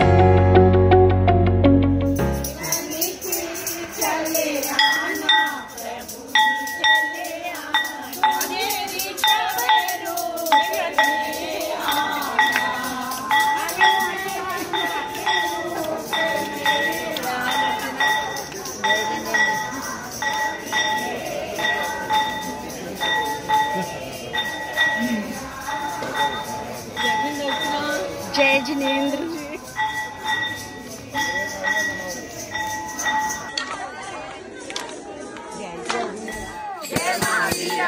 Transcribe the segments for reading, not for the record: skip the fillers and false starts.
जय जिनेंद्र जी। जय महावीर।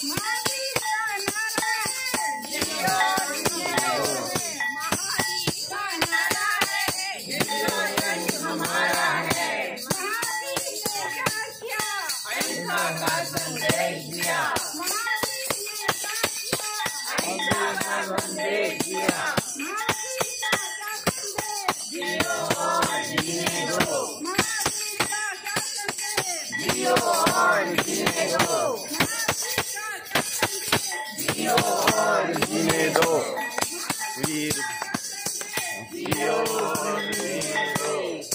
हमारा है अहिंसा का संदेश दिया, अहिंसा का संदेश दिया। जियो और जीने दो, जियो और जीने दो, जियो और जीने दो, वीर जियो और जीने दो।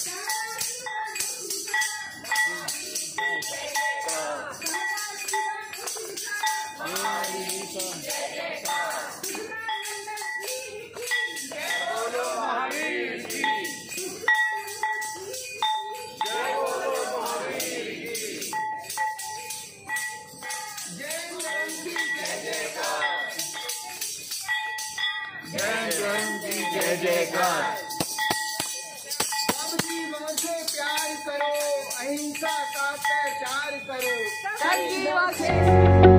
जय जयकार। सब जीवों से प्यार करो, अहिंसा का प्रचार करो। सब जीवों से